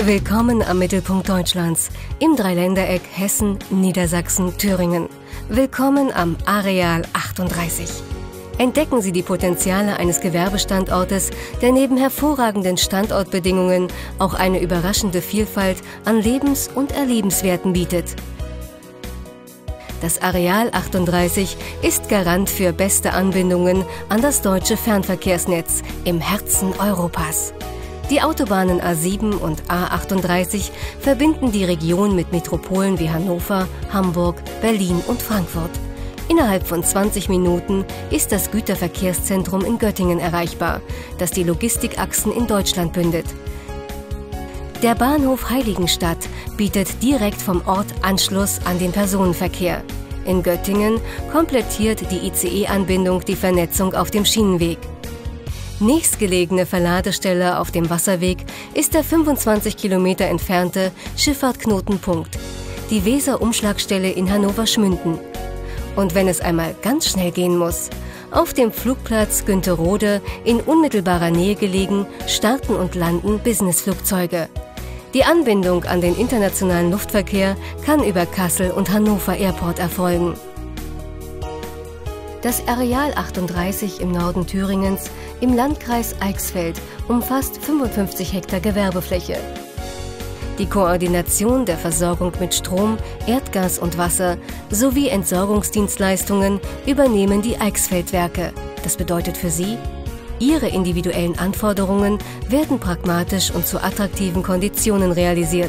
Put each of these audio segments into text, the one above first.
Willkommen am Mittelpunkt Deutschlands, im Dreiländereck Hessen, Niedersachsen, Thüringen. Willkommen am Areal 38. Entdecken Sie die Potenziale eines Gewerbestandortes, der neben hervorragenden Standortbedingungen auch eine überraschende Vielfalt an Lebens- und Erlebenswerten bietet. Das Areal 38 ist Garant für beste Anbindungen an das deutsche Fernverkehrsnetz im Herzen Europas. Die Autobahnen A7 und A38 verbinden die Region mit Metropolen wie Hannover, Hamburg, Berlin und Frankfurt. Innerhalb von 20 Minuten ist das Güterverkehrszentrum in Göttingen erreichbar, das die Logistikachsen in Deutschland bündet. Der Bahnhof Heiligenstadt bietet direkt vom Ort Anschluss an den Personenverkehr. In Göttingen komplettiert die ICE-Anbindung die Vernetzung auf dem Schienenweg. Nächstgelegene Verladestelle auf dem Wasserweg ist der 25 Kilometer entfernte Schiffahrtknotenpunkt, die Weser-Umschlagstelle in Hannover-Schmünden. Und wenn es einmal ganz schnell gehen muss, auf dem Flugplatz Günterode, in unmittelbarer Nähe gelegen, starten und landen Businessflugzeuge. Die Anbindung an den internationalen Luftverkehr kann über Kassel und Hannover Airport erfolgen. Das Areal 38 im Norden Thüringens im Landkreis Eichsfeld umfasst 55 Hektar Gewerbefläche. Die Koordination der Versorgung mit Strom, Erdgas und Wasser sowie Entsorgungsdienstleistungen übernehmen die Eichsfeldwerke. Das bedeutet für Sie, Ihre individuellen Anforderungen werden pragmatisch und zu attraktiven Konditionen realisiert.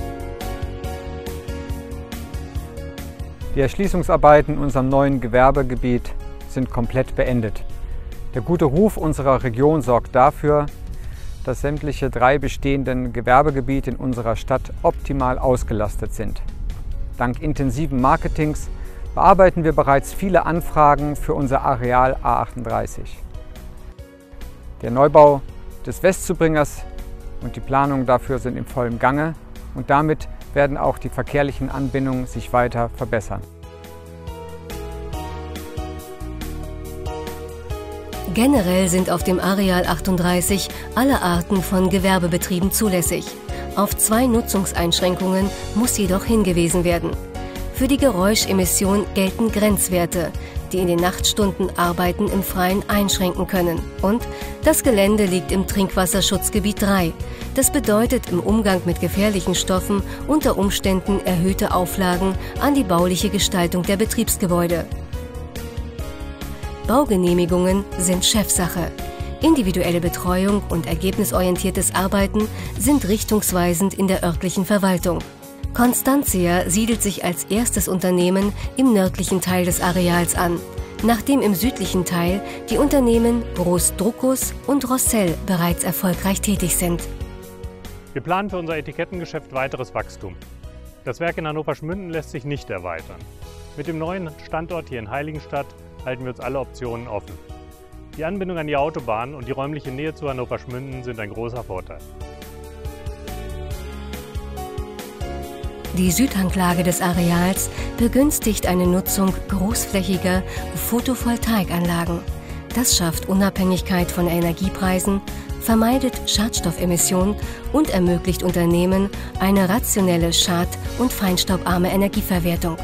Die Erschließungsarbeiten in unserem neuen Gewerbegebiet sind komplett beendet. Der gute Ruf unserer Region sorgt dafür, dass sämtliche 3 bestehenden Gewerbegebiete in unserer Stadt optimal ausgelastet sind. Dank intensiven Marketings bearbeiten wir bereits viele Anfragen für unser Areal A38. Der Neubau des Westzubringers und die Planungen dafür sind im vollen Gange und damit werden auch die verkehrlichen Anbindungen sich weiter verbessern. Generell sind auf dem Areal 38 alle Arten von Gewerbebetrieben zulässig. Auf 2 Nutzungseinschränkungen muss jedoch hingewiesen werden. Für die Geräuschemission gelten Grenzwerte, die in den Nachtstunden Arbeiten im Freien einschränken können. Und das Gelände liegt im Trinkwasserschutzgebiet 3. Das bedeutet im Umgang mit gefährlichen Stoffen unter Umständen erhöhte Auflagen an die bauliche Gestaltung der Betriebsgebäude. Baugenehmigungen sind Chefsache. Individuelle Betreuung und ergebnisorientiertes Arbeiten sind richtungsweisend in der örtlichen Verwaltung. Constantia siedelt sich als erstes Unternehmen im nördlichen Teil des Areals an, nachdem im südlichen Teil die Unternehmen Groß Druckus und Rossell bereits erfolgreich tätig sind. Wir planen für unser Etikettengeschäft weiteres Wachstum. Das Werk in Hannover-Schmünden lässt sich nicht erweitern. Mit dem neuen Standort hier in Heiligenstadt halten wir uns alle Optionen offen. Die Anbindung an die Autobahn und die räumliche Nähe zu Hannover-Schmünden sind ein großer Vorteil. Die Südhanglage des Areals begünstigt eine Nutzung großflächiger Photovoltaikanlagen. Das schafft Unabhängigkeit von Energiepreisen, vermeidet Schadstoffemissionen und ermöglicht Unternehmen eine rationelle schad- und feinstaubarme Energieverwertung.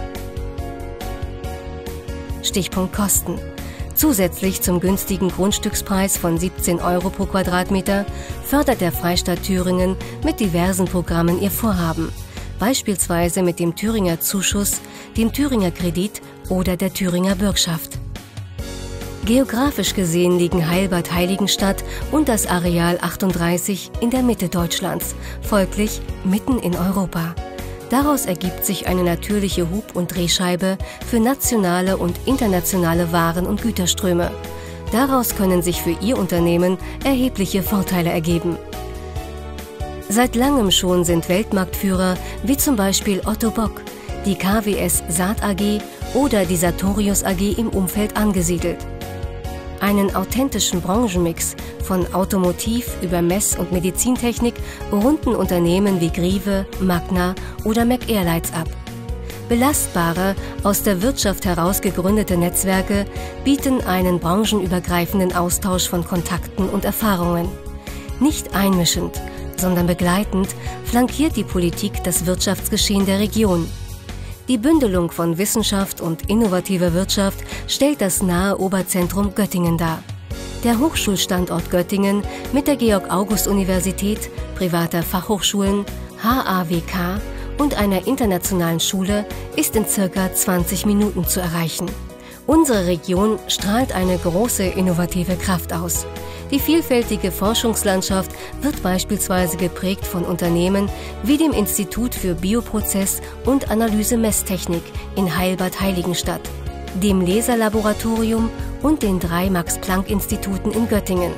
Stichpunkt Kosten. Zusätzlich zum günstigen Grundstückspreis von 17 € pro Quadratmeter fördert der Freistaat Thüringen mit diversen Programmen ihr Vorhaben, beispielsweise mit dem Thüringer Zuschuss, dem Thüringer Kredit oder der Thüringer Bürgschaft. Geografisch gesehen liegen Heilbad Heiligenstadt und das Areal 38 in der Mitte Deutschlands, folglich mitten in Europa. Daraus ergibt sich eine natürliche Hub- und Drehscheibe für nationale und internationale Waren- und Güterströme. Daraus können sich für Ihr Unternehmen erhebliche Vorteile ergeben. Seit langem schon sind Weltmarktführer wie zum Beispiel Otto Bock, die KWS Saat AG oder die Sartorius AG im Umfeld angesiedelt. Einen authentischen Branchenmix von Automotiv über Mess- und Medizintechnik runden Unternehmen wie Grive, Magna oder McAirlights ab. Belastbare, aus der Wirtschaft heraus gegründete Netzwerke bieten einen branchenübergreifenden Austausch von Kontakten und Erfahrungen. Nicht einmischend, sondern begleitend flankiert die Politik das Wirtschaftsgeschehen der Region. Die Bündelung von Wissenschaft und innovativer Wirtschaft stellt das nahe Oberzentrum Göttingen dar. Der Hochschulstandort Göttingen mit der Georg-August-Universität, privater Fachhochschulen, HAWK und einer internationalen Schule ist in ca. 20 Minuten zu erreichen. Unsere Region strahlt eine große innovative Kraft aus. Die vielfältige Forschungslandschaft wird beispielsweise geprägt von Unternehmen wie dem Institut für Bioprozess- und Analyse-Messtechnik in Heilbad-Heiligenstadt, dem Laserlaboratorium und den 3 Max-Planck-Instituten in Göttingen.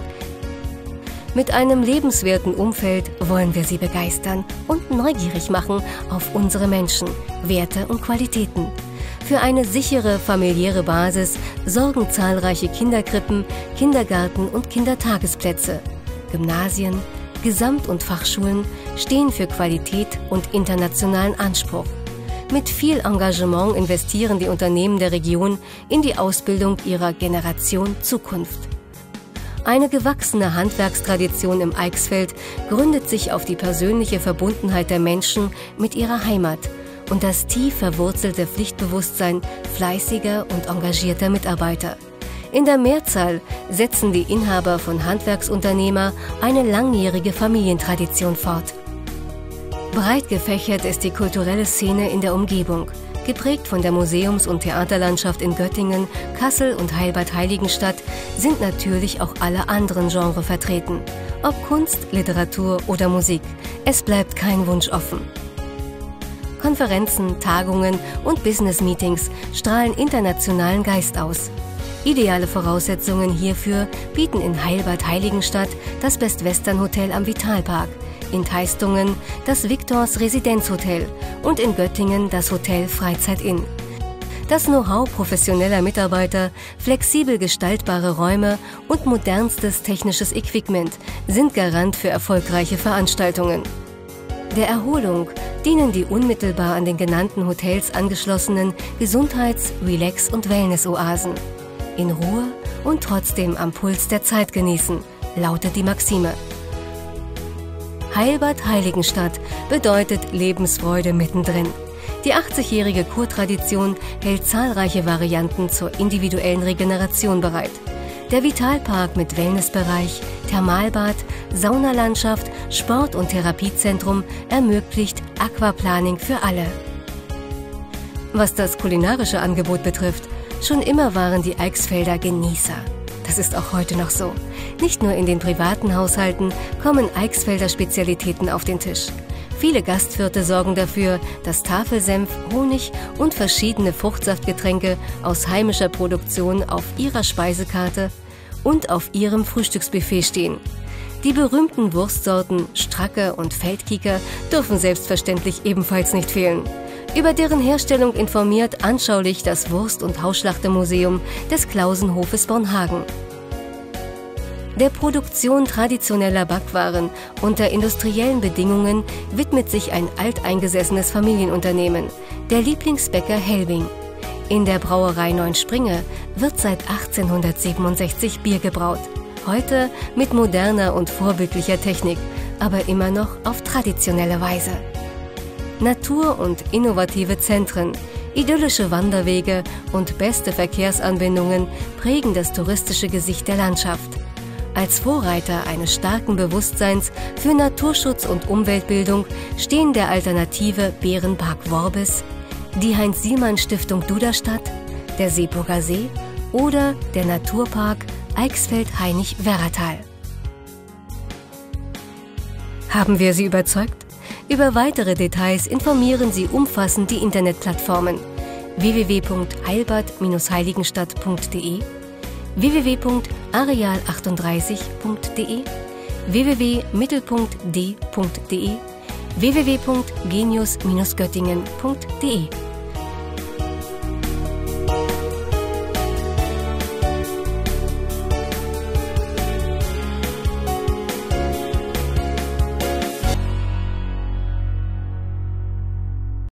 Mit einem lebenswerten Umfeld wollen wir Sie begeistern und neugierig machen auf unsere Menschen, Werte und Qualitäten. Für eine sichere familiäre Basis sorgen zahlreiche Kinderkrippen, Kindergarten und Kindertagesplätze. Gymnasien, Gesamt- und Fachschulen stehen für Qualität und internationalen Anspruch. Mit viel Engagement investieren die Unternehmen der Region in die Ausbildung ihrer Generation Zukunft. Eine gewachsene Handwerkstradition im Eichsfeld gründet sich auf die persönliche Verbundenheit der Menschen mit ihrer Heimat und das tief verwurzelte Pflichtbewusstsein fleißiger und engagierter Mitarbeiter. In der Mehrzahl setzen die Inhaber von Handwerksunternehmer eine langjährige Familientradition fort. Breit gefächert ist die kulturelle Szene in der Umgebung, geprägt von der Museums- und Theaterlandschaft in Göttingen, Kassel und Heilbad-Heiligenstadt sind natürlich auch alle anderen Genres vertreten. Ob Kunst, Literatur oder Musik, es bleibt kein Wunsch offen. Konferenzen, Tagungen und Business-Meetings strahlen internationalen Geist aus. Ideale Voraussetzungen hierfür bieten in Heilbad-Heiligenstadt das Best Western Hotel am Vitalpark, in Teistungen das Victors Residenzhotel und in Göttingen das Hotel Freizeit Inn. Das Know-how professioneller Mitarbeiter, flexibel gestaltbare Räume und modernstes technisches Equipment sind Garant für erfolgreiche Veranstaltungen. Der Erholung dienen die unmittelbar an den genannten Hotels angeschlossenen Gesundheits-, Relax- und Wellness-Oasen. In Ruhe und trotzdem am Puls der Zeit genießen, lautet die Maxime. Heilbad-Heiligenstadt bedeutet Lebensfreude mittendrin. Die 80-jährige Kurtradition hält zahlreiche Varianten zur individuellen Regeneration bereit. Der Vitalpark mit Wellnessbereich, Thermalbad, Saunalandschaft, Sport- und Therapiezentrum ermöglicht Aquaplaning für alle. Was das kulinarische Angebot betrifft, schon immer waren die Eichsfelder Genießer. Das ist auch heute noch so. Nicht nur in den privaten Haushalten kommen Eichsfelder Spezialitäten auf den Tisch. Viele Gastwirte sorgen dafür, dass Tafelsenf, Honig und verschiedene Fruchtsaftgetränke aus heimischer Produktion auf ihrer Speisekarte und auf ihrem Frühstücksbuffet stehen. Die berühmten Wurstsorten Stracke und Feldkieker dürfen selbstverständlich ebenfalls nicht fehlen. Über deren Herstellung informiert anschaulich das Wurst- und Hausschlachtemuseum des Klausenhofes Bornhagen. Der Produktion traditioneller Backwaren unter industriellen Bedingungen widmet sich ein alteingesessenes Familienunternehmen, der Lieblingsbäcker Helbing. In der Brauerei Neunspringe wird seit 1867 Bier gebraut. Heute mit moderner und vorbildlicher Technik, aber immer noch auf traditionelle Weise. Natur- und innovative Zentren, idyllische Wanderwege und beste Verkehrsanbindungen prägen das touristische Gesicht der Landschaft. Als Vorreiter eines starken Bewusstseins für Naturschutz und Umweltbildung stehen der Alternative Bärenpark Worbis, die Heinz-Sielmann-Stiftung Duderstadt, der Seeburger See oder der Naturpark Eichsfeld-Hainich-Werratal. Haben wir Sie überzeugt? Über weitere Details informieren Sie umfassend die Internetplattformen www.heilbad-heiligenstadt.de, www.areal38.de, www.mittelpunkt.de, www.genius-göttingen.de.